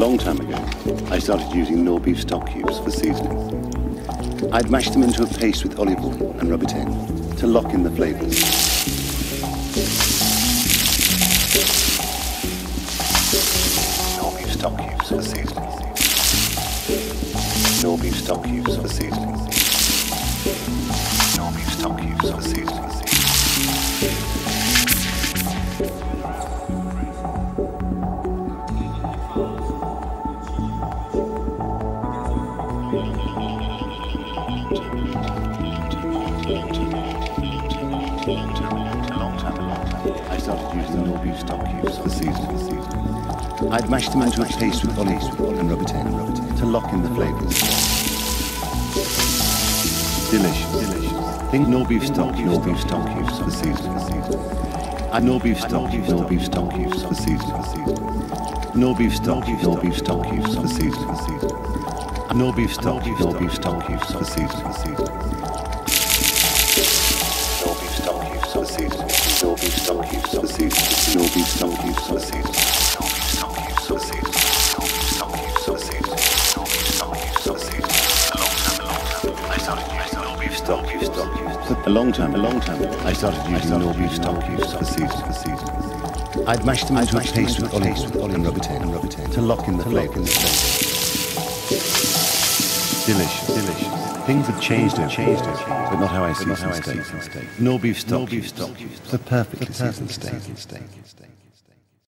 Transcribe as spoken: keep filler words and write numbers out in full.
long time ago, I started using KNORR beef stock cubes for seasoning. I'd mash them into a paste with olive oil and rub it in to lock in the flavors. KNORR beef stock cubes for seasoning. KNORR beef stock cubes for seasoning. KNORR beef stock cubes for seasoning. I started using KNORR beef stock cubes for seasoning. I'd mash them into a paste with olive oil and rub it in to lock in the flavors. Delicious, delicious. Think KNORR beef stock, KNORR beef stock cubes for seasoning. Add KNORR beef stock, KNORR beef stock cubes for seasoning. KNORR beef stock, KNORR beef stock cubes for seasoning. KNORR beef stock, KNORR beef stock cubes for seasoning. KNORR beef stock cubes for seasoning. KNORR beef stock cubes for seasoning. KNORR beef stock cubes for seasoning. KNORR beef stock cubes for seasoning. KNORR beef stock cubes for seasoning. KNORR beef stock cubes for seasoning. A long time, a long time. I started using KNORR beef stock cubes. A long time, a long time. I started using KNORR beef stock cubes for seasoning. I'd mash them into a paste with olive oil and rub it in to lock in the flavors. Delicious, delicious. Things have changed over changed over, but not how I season steak. KNORR beef stock, the perfectly seasoned steak.